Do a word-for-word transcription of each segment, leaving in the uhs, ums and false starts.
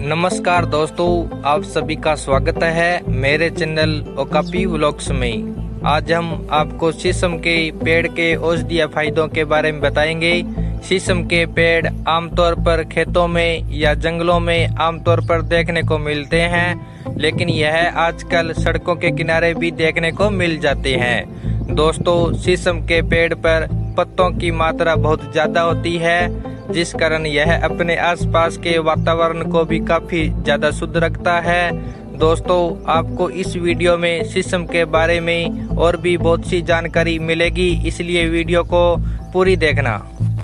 नमस्कार दोस्तों, आप सभी का स्वागत है मेरे चैनल ओकापी व्लॉग्स में। आज हम आपको शीशम के पेड़ के औषधीय फायदों के बारे में बताएंगे। शीशम के पेड़ आमतौर पर खेतों में या जंगलों में आमतौर पर देखने को मिलते हैं, लेकिन यह आजकल सड़कों के किनारे भी देखने को मिल जाते हैं। दोस्तों, शीशम के पेड़ पर पत्तों की मात्रा बहुत ज्यादा होती है, जिस कारण यह अपने आसपास के वातावरण को भी काफी ज्यादा शुद्ध रखता है। दोस्तों, आपको इस वीडियो में शीशम के बारे में और भी बहुत सी जानकारी मिलेगी, इसलिए वीडियो को पूरी देखना।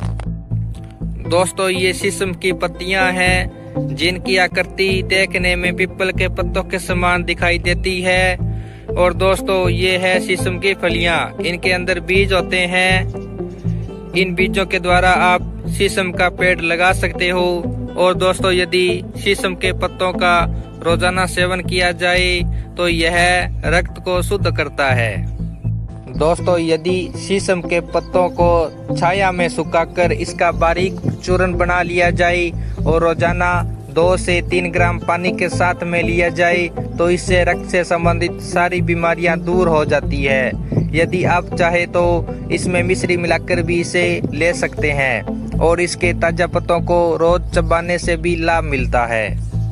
दोस्तों, ये शीशम की पत्तियां हैं, जिनकी आकृति देखने में पीपल के पत्तों के समान दिखाई देती है। और दोस्तों, ये है शीशम की फलियां, इनके अंदर बीज होते हैं। इन बीजों के द्वारा आप शीशम का पेड़ लगा सकते हो। और दोस्तों, यदि शीशम के पत्तों का रोजाना सेवन किया जाए तो यह रक्त को शुद्ध करता है। दोस्तों, यदि शीशम के पत्तों को छाया में सुखाकर इसका बारीक चूर्ण बना लिया जाए और रोजाना दो से तीन ग्राम पानी के साथ में लिया जाए तो इससे रक्त से संबंधित सारी बीमारियां दूर हो जाती है। यदि आप चाहे तो इसमें मिश्री मिलाकर भी इसे ले सकते हैं और इसके ताजा पत्तों को रोज चबाने से भी लाभ मिलता है।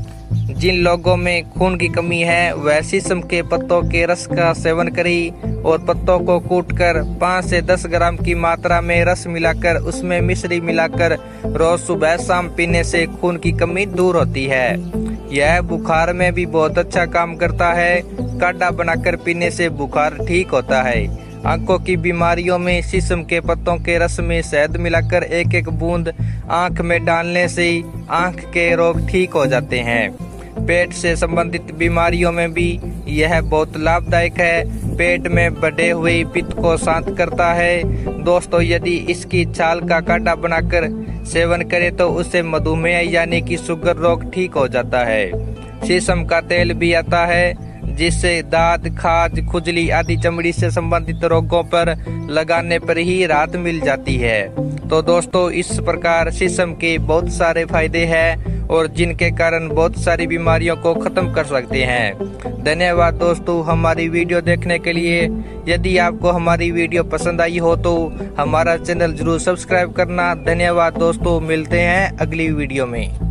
जिन लोगों में खून की कमी है वह शीशम के पत्तों के रस का सेवन करें और पत्तों को कूटकर पाँच से दस ग्राम की मात्रा में रस मिलाकर उसमें मिश्री मिलाकर रोज सुबह शाम पीने से खून की कमी दूर होती है। यह बुखार में भी बहुत अच्छा काम करता है। काढ़ा बनाकर पीने से बुखार ठीक होता है। आंखों की बीमारियों में शीशम के पत्तों के रस में शहद मिलाकर एक एक बूंद आंख में डालने से आंख के रोग ठीक हो जाते हैं। पेट से संबंधित बीमारियों में भी यह बहुत लाभदायक है। पेट में बढ़े हुए पित्त को शांत करता है। दोस्तों, यदि इसकी छाल का काढ़ा बनाकर सेवन करें तो उससे मधुमेह यानी कि शुगर रोग ठीक हो जाता है। शीशम का तेल भी आता है, जिससे दाद, खाज, खुजली आदि चमड़ी से संबंधित रोगों पर लगाने पर ही राहत मिल जाती है। तो दोस्तों, इस प्रकार शीशम के बहुत सारे फायदे हैं और जिनके कारण बहुत सारी बीमारियों को खत्म कर सकते हैं। धन्यवाद दोस्तों हमारी वीडियो देखने के लिए। यदि आपको हमारी वीडियो पसंद आई हो तो हमारा चैनल जरूर सब्सक्राइब करना। धन्यवाद दोस्तों, मिलते हैं अगली वीडियो में।